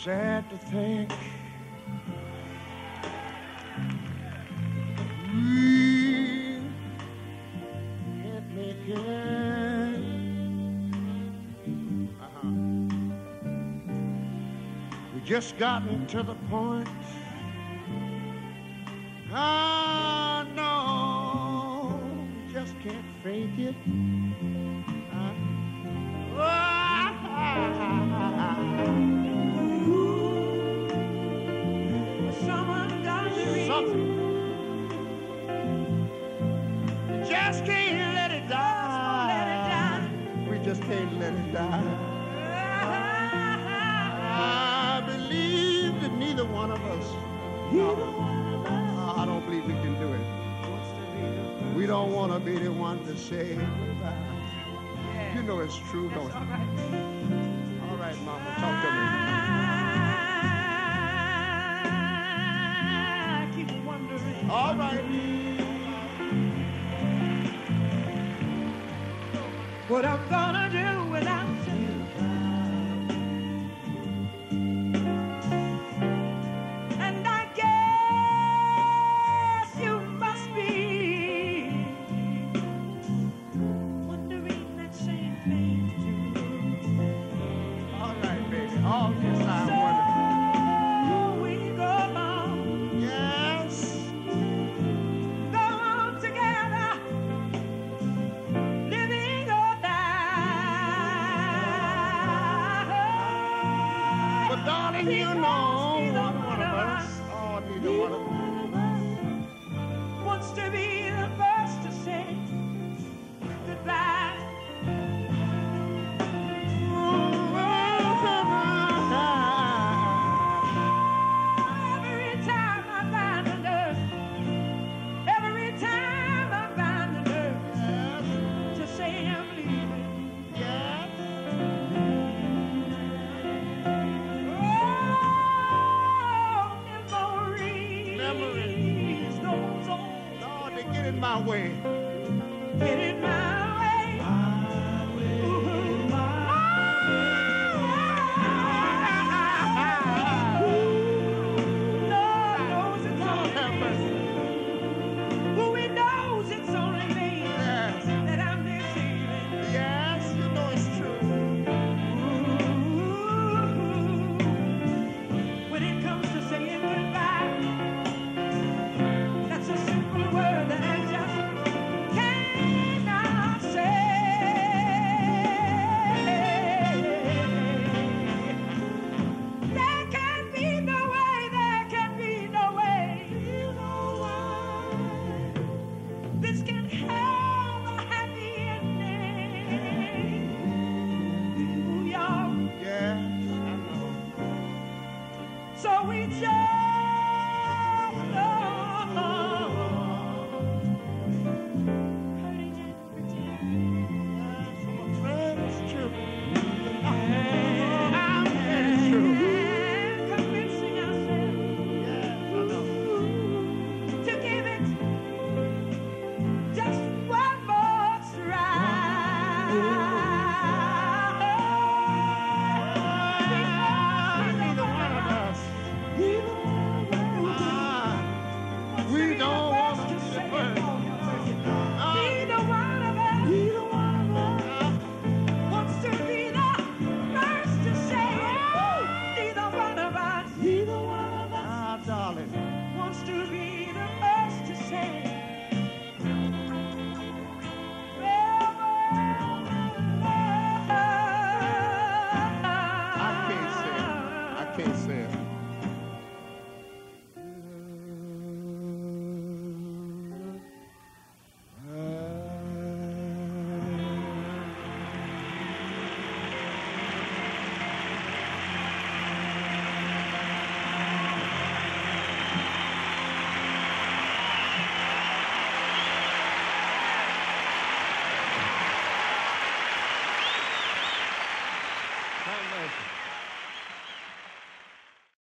sad to think we can't make it. We just gotten to the point. Ah, no, we just can't fake it. Something. Just can't let it die. We just can't let it die. I believe that neither one of us. I don't believe we can do it. We don't want to be the one to say goodbye. You know it's true, don't you? All right, Mama, talk to me. All right. What I'm gonna do without you. And I guess you must be wondering that same thing too. All right, baby. Oh, yes, I wonder. Darling, you know, neither one of us wants to be